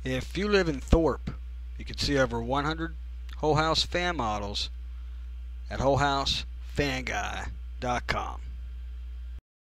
If you live in Thorpe, you can see over 100 Whole House fan models at WholeHouseFanGuy.com.